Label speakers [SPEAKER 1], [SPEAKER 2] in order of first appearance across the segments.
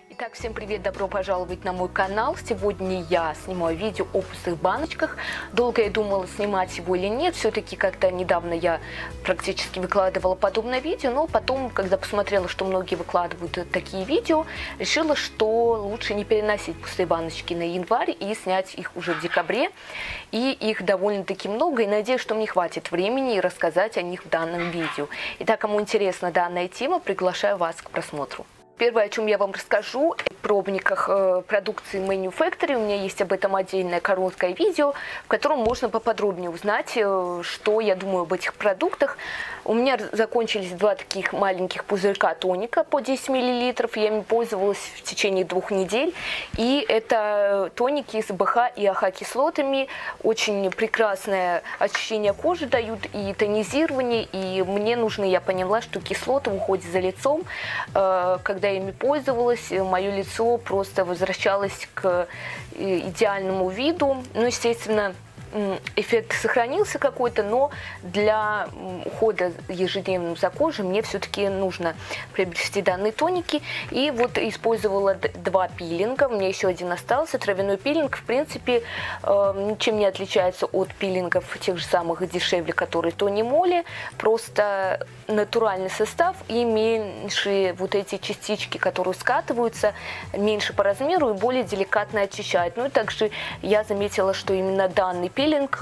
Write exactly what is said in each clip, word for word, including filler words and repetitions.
[SPEAKER 1] Итак, всем привет, добро пожаловать на мой канал. Сегодня я снимаю видео о пустых баночках. Долго я думала, снимать его или нет. Все-таки как-то недавно я практически выкладывала подобное видео, но потом, когда посмотрела, что многие выкладывают такие видео, решила, что лучше не переносить пустые баночки на январь и снять их уже в декабре. И их довольно-таки много, и надеюсь, что мне хватит времени рассказать о них в данном видео. Итак, кому интересна данная тема, приглашаю вас к просмотру. Первое, о чем я вам расскажу, о пробниках продукции Menu Factory. У меня есть об этом отдельное короткое видео, в котором можно поподробнее узнать, что я думаю об этих продуктах. У меня закончились два таких маленьких пузырька тоника по десять миллилитров. Я ими пользовалась в течение двух недель. И это тоники с БХ и АХ-кислотами. Очень прекрасное очищение кожи дают и тонизирование. И мне нужно, я поняла, что кислоты уходят за лицом. Когда я ими пользовалась, мое лицо просто возвращалось к идеальному виду. Ну, естественно, эффект сохранился какой-то, но для ухода ежедневным за кожей мне все-таки нужно приобрести данные тоники. И вот использовала два пилинга, у меня еще один остался. Травяной пилинг, в принципе, ничем не отличается от пилингов тех же самых дешевле, которые Тони Моли. Просто натуральный состав и меньше вот эти частички, которые скатываются, меньше по размеру и более деликатно очищают. Ну и также я заметила, что именно данный пилинг Пилинг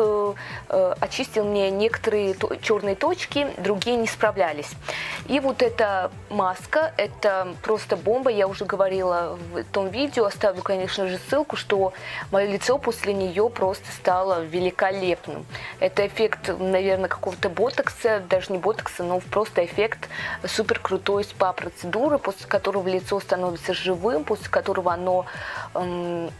[SPEAKER 1] э, очистил мне некоторые то, черные точки, другие не справлялись. И вот эта маска, это просто бомба. Я уже говорила в том видео, оставлю, конечно же, ссылку, что мое лицо после нее просто стало великолепным. Это эффект, наверное, какого-то ботокса, даже не ботокса, но просто эффект супер крутой спа-процедуры, после которого лицо становится живым, после которого оно эм,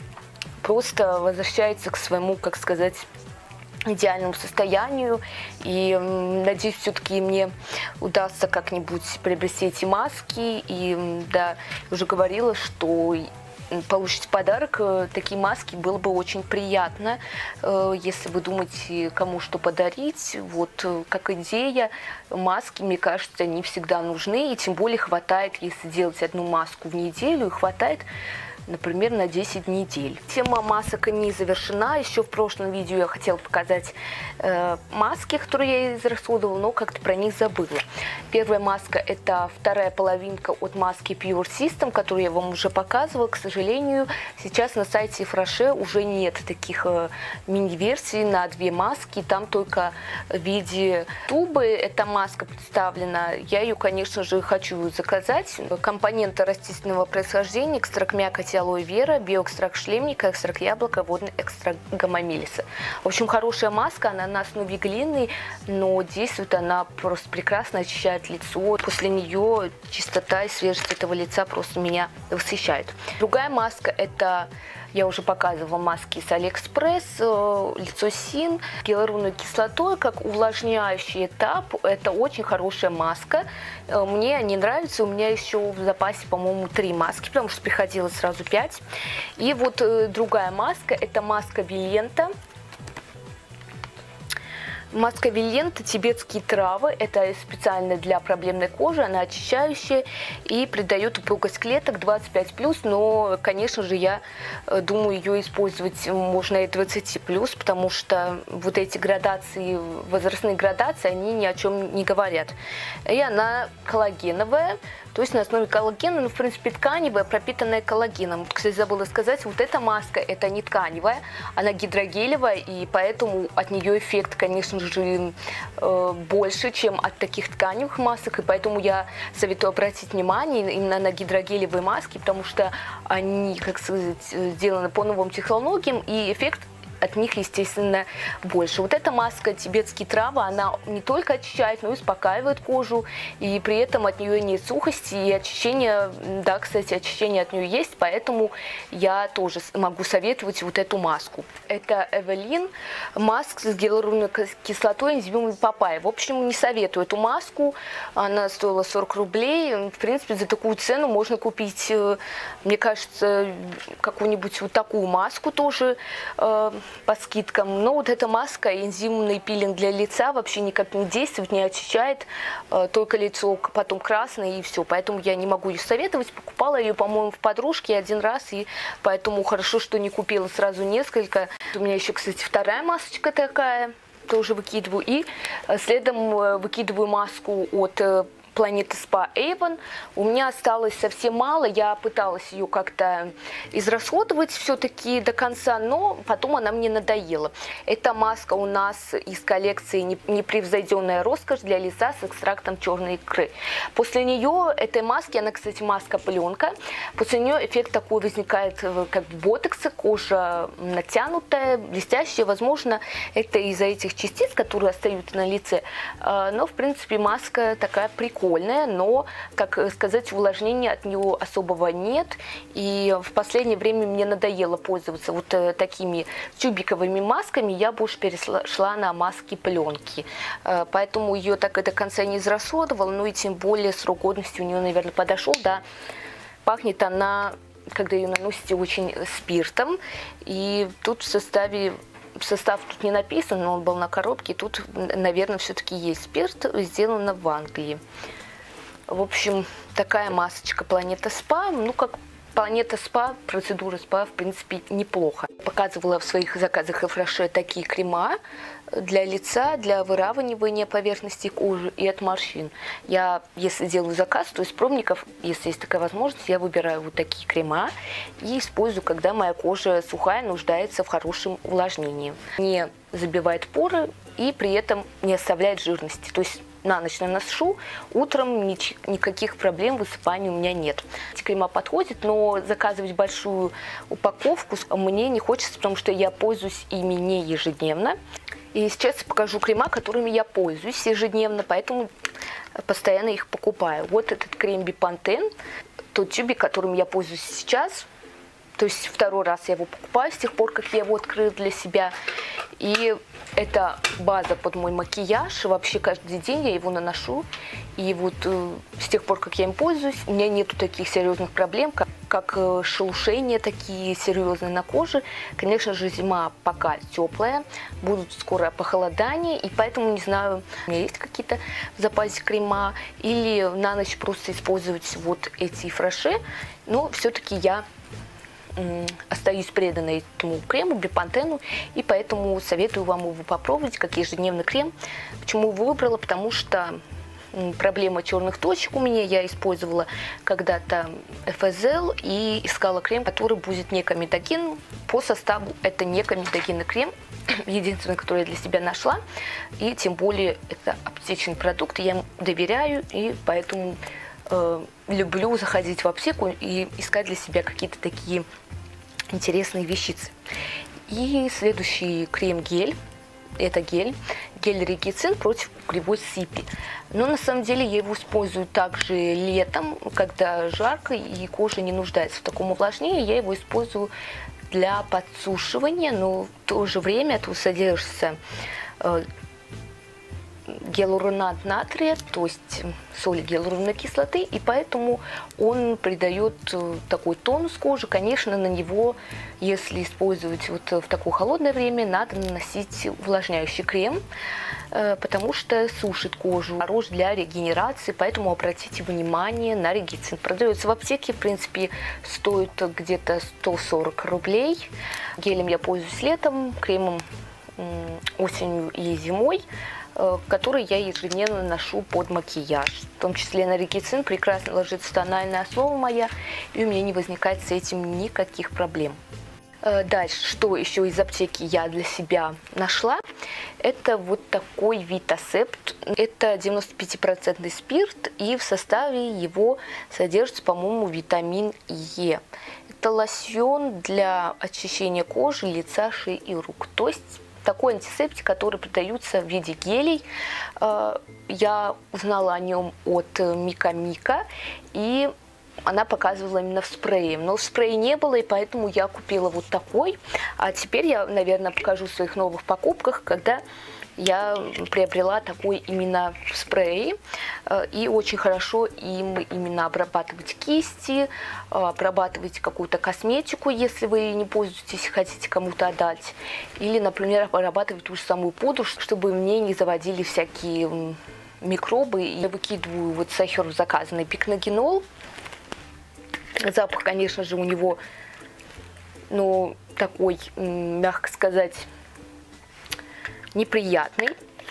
[SPEAKER 1] просто возвращается к своему, как сказать, идеальному состоянию. И надеюсь, все-таки мне удастся как-нибудь приобрести эти маски. И да, уже говорила, что получить в подарок такие маски было бы очень приятно. Если вы думаете, кому что подарить, вот как идея, маски, мне кажется, они всегда нужны. И тем более хватает, если делать одну маску в неделю, и хватает, например, на десять недель. Тема масок не завершена. Еще в прошлом видео я хотела показать э, маски, которые я израсходовала, но как-то про них забыла. Первая маска – это вторая половинка от маски Pure System, которую я вам уже показывала. К сожалению, сейчас на сайте Фраше уже нет таких э, мини-версий на две маски. Там только в виде тубы эта маска представлена. Я ее, конечно же, хочу заказать. Компоненты растительного происхождения, экстракт мякоти алоэ вера, биоэкстракт шлемника, экстракт яблока, водный экстракт гамамилиса. В общем, хорошая маска, она на основе глины, но действует она просто прекрасно, очищает лицо. После нее чистота и свежесть этого лица просто меня восхищает. Другая маска – это, я уже показывала, маски с Алиэкспресс, лицо Син, гиалуроновой кислотой, как увлажняющий этап. Это очень хорошая маска. Мне они нравятся. У меня еще в запасе, по-моему, три маски, потому что приходилось сразу пять. И вот другая маска – это маска Вилента. Маска Вилента, тибетские травы, это специально для проблемной кожи, она очищающая и придает упругость клеток двадцать пять плюс, но, конечно же, я думаю, ее использовать можно и двадцать плюс, потому что вот эти градации, возрастные градации, они ни о чем не говорят. И она коллагеновая, то есть на основе коллагена, ну, в принципе, тканевая, пропитанная коллагеном. Кстати, забыла сказать, вот эта маска, это не тканевая, она гидрогелевая, и поэтому от нее эффект, конечно же, больше, чем от таких тканевых масок, и поэтому я советую обратить внимание именно на гидрогелевые маски, потому что они, как сказать, сделаны по новым технологиям, и эффект от них, естественно, больше. Вот эта маска тибетские травы, она не только очищает, но и успокаивает кожу, и при этом от нее нет сухости, и очищение, да, кстати, очищение от нее есть, поэтому я тоже могу советовать вот эту маску. Это Эвелин, маска с гиалуроновой кислотой, энзимом папайи. В общем, не советую эту маску, она стоила сорок рублей, в принципе, за такую цену можно купить, мне кажется, какую-нибудь вот такую маску тоже, по скидкам. Но вот эта маска, энзимный пилинг для лица, вообще никак не действует, не очищает, только лицо потом красное и все. Поэтому я не могу ее советовать. Покупала ее, по-моему, в подружке один раз, и поэтому хорошо, что не купила сразу несколько. У меня еще, кстати, вторая масочка такая, тоже выкидываю. И следом выкидываю маску от Planeta Spa Avon. У меня осталось совсем мало, я пыталась ее как-то израсходовать все-таки до конца, но потом она мне надоела. Эта маска у нас из коллекции «Непревзойденная роскошь» для лица с экстрактом черной икры. После нее, этой маски, она, кстати, маска-пленка, после нее эффект такой возникает, как в ботоксе, кожа натянутая, блестящая. Возможно, это из-за этих частиц, которые остаются на лице, но, в принципе, маска такая прикольная. Но, как сказать, увлажнения от нее особого нет. И в последнее время мне надоело пользоваться вот такими тюбиковыми масками. Я больше перешла на маски пленки. Поэтому ее так и до конца не израсходовала. Ну и тем более срок годности у нее, наверное, подошел. Да, пахнет она, когда ее наносите, очень спиртом. И тут в составе... Состав тут не написан, но он был на коробке. Тут, наверное, все-таки есть спирт, сделано в Англии. В общем, такая масочка Planeta Spa. Ну, как Planeta Spa, процедура спа, в принципе, неплохо. Показывала в своих заказах и фраше такие крема для лица, для выравнивания поверхности кожи и от морщин. Я, если делаю заказ, то из пробников, если есть такая возможность, я выбираю вот такие крема и использую, когда моя кожа сухая, нуждается в хорошем увлажнении. Не забивает поры и при этом не оставляет жирности. То есть на ночь наношу, утром никаких проблем высыпания у меня нет. Эти крема подходят, но заказывать большую упаковку мне не хочется, потому что я пользуюсь ими не ежедневно. И сейчас покажу крема, которыми я пользуюсь ежедневно, поэтому постоянно их покупаю. Вот этот крем Bepanthen, тот тюбик, которым я пользуюсь сейчас. То есть второй раз я его покупаю с тех пор, как я его открыла для себя. И это база под мой макияж. Вообще каждый день я его наношу. И вот э, с тех пор, как я им пользуюсь, у меня нету таких серьезных проблем, как, как э, шелушения такие серьезные на коже. Конечно же, зима пока теплая. Будут скоро похолодания. И поэтому, не знаю, у меня есть какие-то в запасе крема. Или на ночь просто использовать вот эти фраше. Но все-таки я остаюсь преданной этому крему, Бепантену, и поэтому советую вам его попробовать, как ежедневный крем. Почему его выбрала? Потому что проблема черных точек у меня, я использовала когда-то эф эс эл и искала крем, который будет не комедоген. По составу это не комедогенный крем, единственный, который я для себя нашла, и тем более это аптечный продукт, я ему доверяю, и поэтому э, люблю заходить в аптеку и искать для себя какие-то такие интересные вещицы. И следующий крем-гель, это гель, гель Регицин против грибой сыпи. Но на самом деле я его использую также летом, когда жарко и кожа не нуждается в таком увлажнении. Я его использую для подсушивания, но в то же время тут содержится э, гиалуронат натрия, то есть соль гиалуроновой кислоты, и поэтому он придает такой тонус кожи. Конечно, на него, если использовать вот в такое холодное время, надо наносить увлажняющий крем, потому что сушит кожу, хорош для регенерации, поэтому обратите внимание на Регицин. Продается в аптеке, в принципе, стоит где-то сто сорок рублей. Гелем я пользуюсь летом, кремом осенью и зимой, который я ежедневно ношу под макияж. В том числе на Регицин прекрасно ложится тональная основа моя, и у меня не возникает с этим никаких проблем. Дальше, что еще из аптеки я для себя нашла, это вот такой Витасепт. Это девяносто пять процентов спирт, и в составе его содержится, по-моему, витамин Е. Это лосьон для очищения кожи, лица, шеи и рук. То есть такой антисептик, который продается в виде гелей. Я узнала о нем от Мика Мика, и она показывала именно в спрее. Но в спрее не было, и поэтому я купила вот такой. А теперь я, наверное, покажу в своих новых покупках, когда я приобрела такой именно спрей. И очень хорошо им именно обрабатывать кисти, обрабатывать какую-то косметику, если вы не пользуетесь, хотите кому-то отдать. Или, например, обрабатывать ту же самую пудру, чтобы мне не заводили всякие микробы. Я выкидываю вот Сайхерб заказанный пикногенол. Запах, конечно же, у него, ну, такой, мягко сказать, неприятный.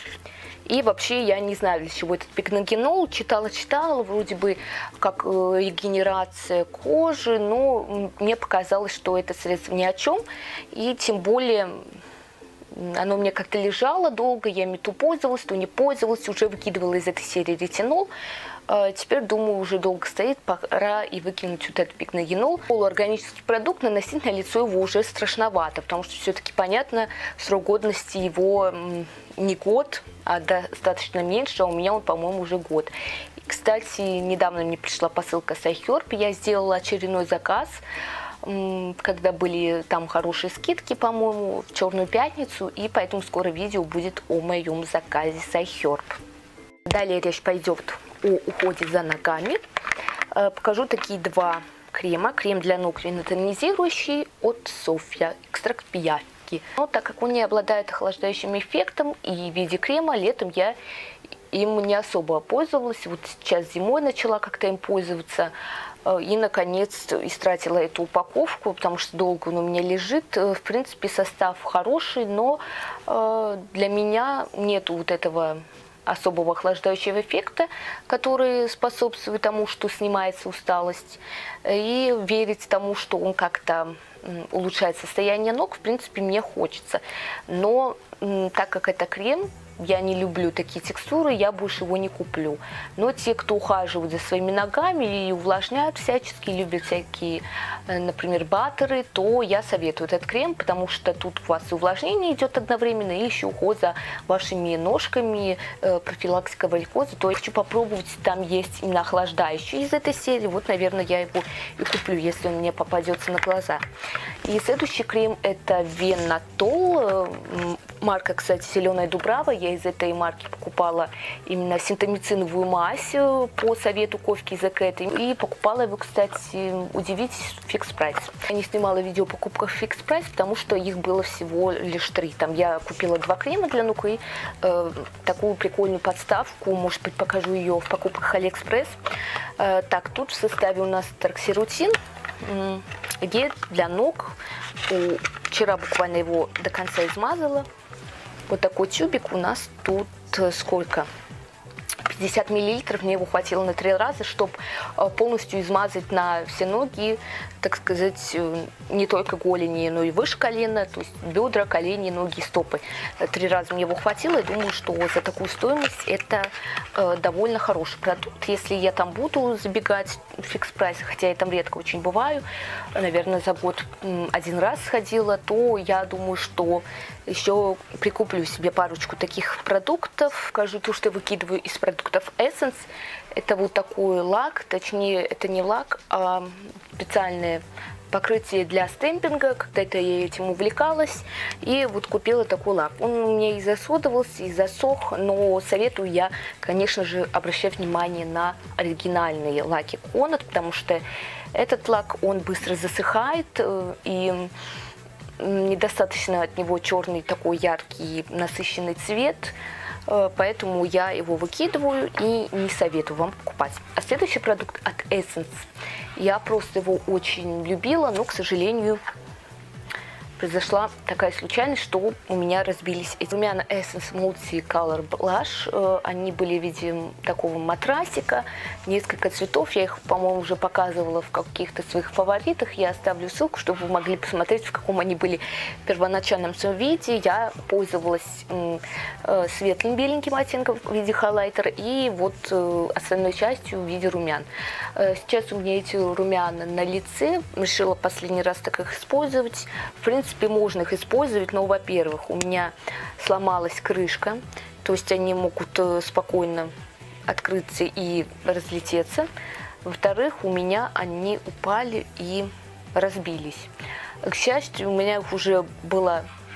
[SPEAKER 1] И вообще я не знаю, для чего этот пикногенол. Читала-читала, вроде бы как регенерация кожи, но мне показалось, что это средство ни о чем. И тем более оно мне как-то лежало долго, я ими то пользовалась, то не пользовалась, уже выкидывала из этой серии ретинол. Теперь, думаю, уже долго стоит, пора и выкинуть вот этот пикногенол. Полуорганический продукт наносить на лицо его уже страшновато, потому что все-таки понятно, срок годности его не год, а достаточно меньше, а у меня он, по-моему, уже год. И, кстати, недавно мне пришла посылка Сайхерб, я сделала очередной заказ, когда были там хорошие скидки, по-моему, в Черную пятницу, и поэтому скоро видео будет о моем заказе Сайхерб. Далее речь пойдет о уходе за ногами. Покажу такие два крема. Крем для ног тонизирующий от Софья, экстракт пиявки. Но так как он не обладает охлаждающим эффектом и в виде крема, летом я им не особо пользовалась. Вот сейчас зимой начала как-то им пользоваться. И, наконец, истратила эту упаковку, потому что долго он у меня лежит. В принципе, состав хороший, но для меня нету вот этого особого охлаждающего эффекта, который способствует тому, что снимается усталость. И верить тому, что он как-то улучшает состояние ног, в принципе, мне хочется. Но так как это крем, я не люблю такие текстуры, я больше его не куплю. Но те, кто ухаживают за своими ногами и увлажняют всячески, любят всякие, например, баттеры, то я советую этот крем, потому что тут у вас и увлажнение идет одновременно, и еще уход за вашими ножками, профилактика варикоза. То я хочу попробовать, там есть именно охлаждающий из этой серии. Вот, наверное, я его и куплю, если он мне попадется на глаза. И следующий крем — это Венатол. Марка, кстати, Зеленая Дубрава. Я из этой марки покупала именно синтомициновую мазь по совету Ковки The Cat. И покупала его, кстати, удивитесь, в Fix Price. Я не снимала видео покупка в Fix Price, потому что их было всего лишь три. Там я купила два крема для ног и э, такую прикольную подставку. Может быть, покажу ее в покупках Алиэкспресс. Э, так, тут в составе у нас торксирутин, э, гель для ног. О, вчера буквально его до конца измазала. Вот такой тюбик у нас тут сколько? пятьдесят миллилитров, мне его хватило на три раза, чтобы полностью измазать на все ноги, так сказать, не только голени, но и выше колена, то есть бедра, колени, ноги, стопы. Три раза мне его хватило, и думаю, что за такую стоимость это э, довольно хороший продукт. Если я там буду забегать в Fix Price, хотя я там редко очень бываю, наверное, за год один раз сходила, то я думаю, что еще прикуплю себе парочку таких продуктов. Скажу то, что выкидываю из продуктов Essence. Это вот такой лак, точнее, это не лак, а специальное покрытие для стемпинга. Когда-то я этим увлекалась, и вот купила такой лак. Он у меня и засодовался, и засох, но советую я, конечно же, обращать внимание на оригинальные лаки Конад, потому что этот лак, он быстро засыхает, и недостаточно от него черный такой яркий насыщенный цвет, поэтому я его выкидываю и не советую вам покупать. А следующий продукт от Essence. Я просто его очень любила, но, к сожалению, произошла такая случайность, что у меня разбились эти румяна Essence Multi-Color Blush. Они были в виде такого матрасика, несколько цветов. Я их, по-моему, уже показывала в каких-то своих фаворитах. Я оставлю ссылку, чтобы вы могли посмотреть, в каком они были в первоначальном своем виде. Я пользовалась светлым беленьким оттенком в виде хайлайтера и вот остальной частью в виде румян. Сейчас у меня эти румяна на лице. Решила последний раз так их использовать. В принципе, В принципе, можно их использовать, но, во-первых, у меня сломалась крышка, то есть они могут спокойно открыться и разлететься. Во-вторых, у меня они упали и разбились. К счастью, у меня их уже было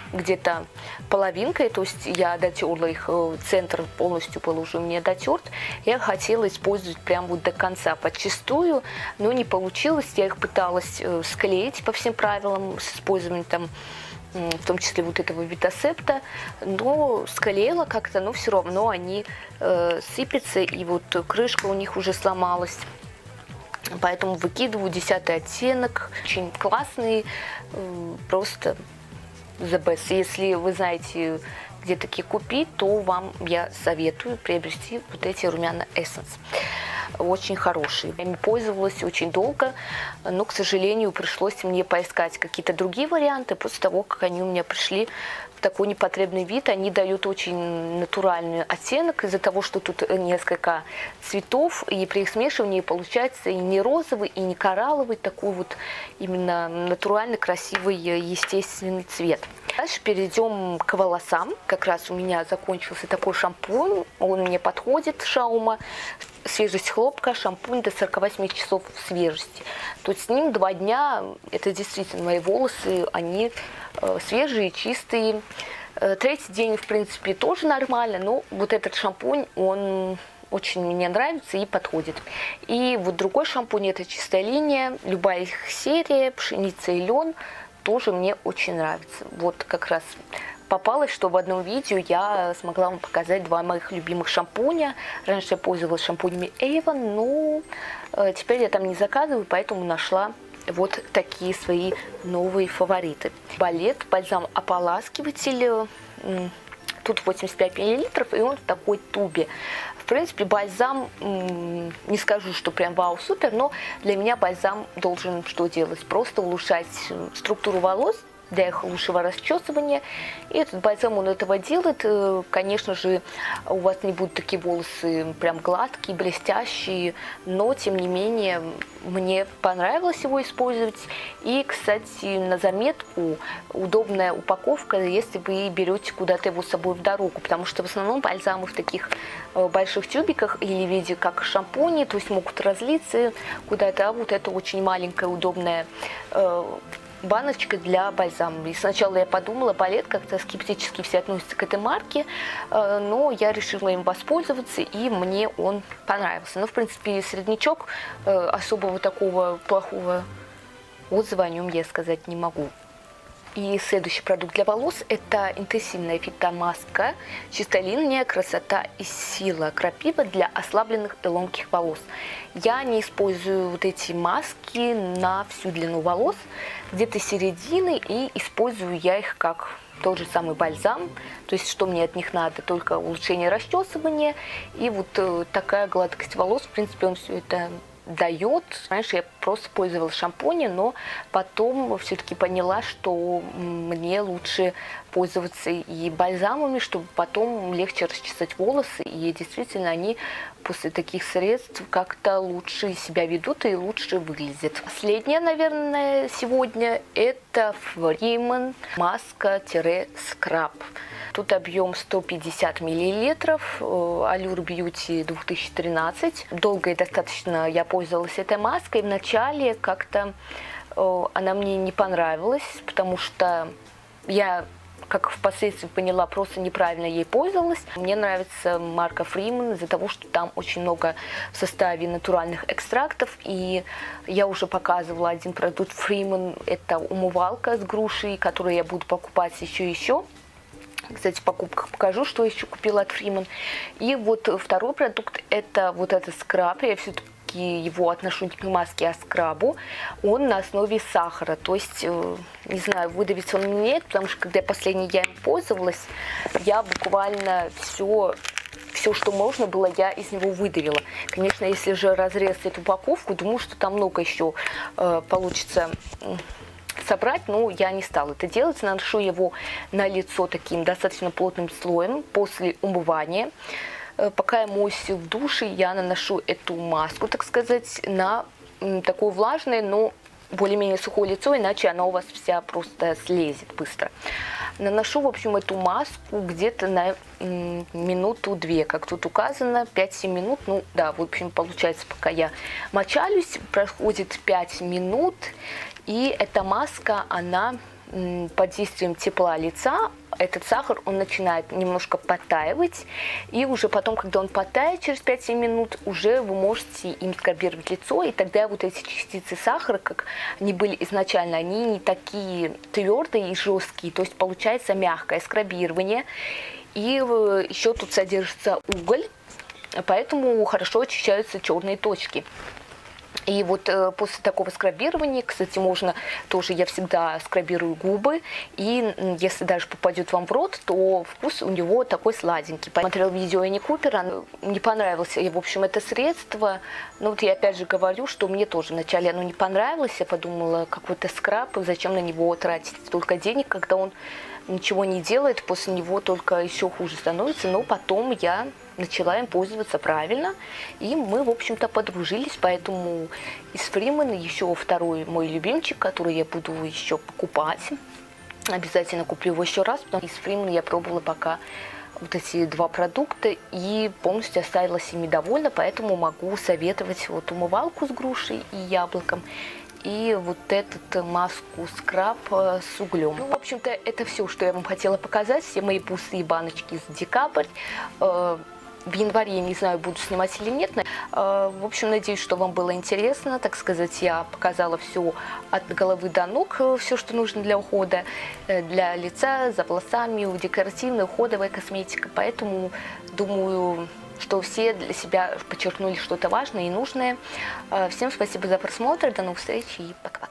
[SPEAKER 1] где-то половинкой, то есть я дотерла их, центр полностью был уже мне дотерт. Я хотела использовать прям вот до конца подчистую, но не получилось. Я их пыталась склеить по всем правилам с использованием там, в том числе вот этого витасепта, но склеила как-то, но все равно они э, сыпятся, и вот крышка у них уже сломалась. Поэтому выкидываю десятый оттенок, очень классный, э, просто the best. Если вы знаете, где такие купить, то вам я советую приобрести вот эти румяна Essence. Очень хорошие. Я ими пользовалась очень долго, но, к сожалению, пришлось мне поискать какие-то другие варианты после того, как они у меня пришли в такой непотребный вид. Они дают очень натуральный оттенок из-за того, что тут несколько цветов, и при их смешивании получается и не розовый, и не коралловый, такой вот именно натуральный, красивый, естественный цвет. Дальше перейдем к волосам. Как раз у меня закончился такой шампунь, он мне подходит, Шаума. Свежесть хлопка, шампунь до сорока восьми часов свежести. То есть с ним два дня, это действительно мои волосы, они э, свежие, чистые. Э, третий день, в принципе, тоже нормально, но вот этот шампунь, он очень мне нравится и подходит. И вот другой шампунь, это чистая линия, любая их серия, пшеница и лен, тоже мне очень нравится. Вот как раз попалось, что в одном видео я смогла вам показать два моих любимых шампуня. Раньше я пользовалась шампунями Avon, но э, теперь я там не заказываю, поэтому нашла вот такие свои новые фавориты. Балет, бальзам-ополаскиватель. Тут восемьдесят пять миллилитров, и он в такой тубе. В принципе, бальзам, не скажу, что прям вау-супер, но для меня бальзам должен что делать? Просто улучшать структуру волос, для их лучшего расчесывания. И этот бальзам, он этого делает. Конечно же, у вас не будут такие волосы прям гладкие, блестящие, но, тем не менее, мне понравилось его использовать. И, кстати, на заметку, удобная упаковка, если вы берете куда-то его с собой в дорогу, потому что в основном бальзамы в таких больших тюбиках или в виде как шампуни, то есть могут разлиться куда-то, а вот это очень маленькая, удобная баночка для бальзама. И сначала я подумала, Балет как-то скептически все относятся к этой марке, но я решила им воспользоваться, и мне он понравился. Но, в принципе, среднячок, особого такого плохого отзыва о нем я сказать не могу. И следующий продукт для волос – это интенсивная фитомаска, чистая линия, красота и сила, крапива для ослабленных и ломких волос. Я не использую вот эти маски на всю длину волос, где-то середины, и использую я их как тот же самый бальзам. То есть, что мне от них надо? Только улучшение расчесывания и вот такая гладкость волос. В принципе, он все это дает. Раньше я просто пользовалась шампунем, но потом все-таки поняла, что мне лучше пользоваться и бальзамами, чтобы потом легче расчесать волосы, и действительно они после таких средств как-то лучше себя ведут и лучше выглядят. Последнее, наверное, сегодня это Freeman маска-скраб. Тут объем сто пятьдесят миллилитров, Allure Beauty две тысячи тринадцать. Долго и достаточно я пользовалась этой маской. Вначале как-то она мне не понравилась, потому что я, как впоследствии поняла, просто неправильно ей пользовалась. Мне нравится марка Freeman из-за того, что там очень много в составе натуральных экстрактов. И я уже показывала один продукт Freeman, это умывалка с грушей, которую я буду покупать еще и еще. Кстати, в покупках покажу, что еще купила от Freeman. И вот второй продукт, это вот этот скраб. Я все-таки его отношу не к маске, а к скрабу. Он на основе сахара. То есть, не знаю, выдавится он или нет, потому что когда последний я им пользовалась, я буквально все, все, что можно было, я из него выдавила. Конечно, если же разрезать эту упаковку, думаю, что там много еще э, получится собрать, но я не стала это делать. Наношу его на лицо таким достаточно плотным слоем после умывания. Пока я моюсь в душе, я наношу эту маску, так сказать, на такое влажное, но более-менее сухое лицо, иначе она у вас вся просто слезет быстро. Наношу, в общем, эту маску где-то на минуту-две, как тут указано, пять-семь минут. Ну да, в общем, получается, пока я мочалюсь, проходит пять минут, и эта маска, она под действием тепла лица этот сахар, он начинает немножко подтаивать, и уже потом, когда он подтает через пять-семь минут, уже вы можете им скрабировать лицо, и тогда вот эти частицы сахара, как они были изначально, они не такие твердые и жесткие, то есть получается мягкое скрабирование, и еще тут содержится уголь, поэтому хорошо очищаются черные точки. И вот э, после такого скрабирования, кстати, можно тоже, я всегда скрабирую губы, и если даже попадет вам в рот, то вкус у него такой сладенький. Посмотрела видео Энни Купера, не понравилось, и, в общем, это средство. Но вот я опять же говорю, что мне тоже вначале оно не понравилось, я подумала, какой-то скраб, зачем на него тратить столько денег, когда он ничего не делает, после него только еще хуже становится, но потом я начала им пользоваться правильно, и мы, в общем-то, подружились, поэтому из Фримена еще второй мой любимчик, который я буду еще покупать, обязательно куплю его еще раз, потому что из Фримена я пробовала пока вот эти два продукта и полностью осталась ими довольна, поэтому могу советовать вот умывалку с грушей и яблоком, и вот этот маску скраб с углем. Ну, в общем-то, это все, что я вам хотела показать, все мои пустые баночки за декабрь. В январе, я не знаю, буду снимать или нет. В общем, надеюсь, что вам было интересно. Так сказать, я показала все от головы до ног, все, что нужно для ухода, для лица, за волосами, декоративная, уходовая косметика. Поэтому, думаю, что все для себя подчеркнули что-то важное и нужное. Всем спасибо за просмотр, до новых встреч и пока.